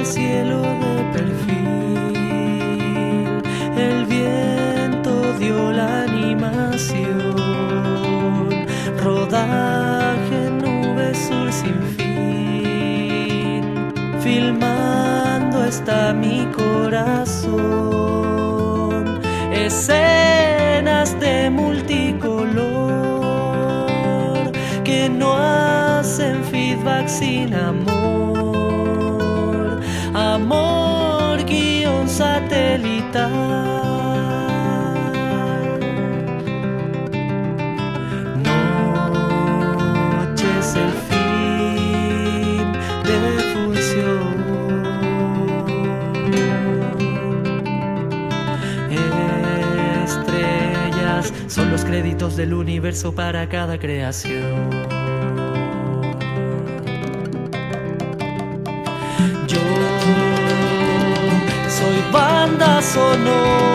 cielo de perfil, el viento dio la animación, rodaje, nube, sur sin fin, filmando está mi corazón, escenas de multicolor que no hacen feedback sin amor, amor guión satelital. Noche es el fin de función, estrellas son los créditos del universo para cada creación. Yo soy banda sonora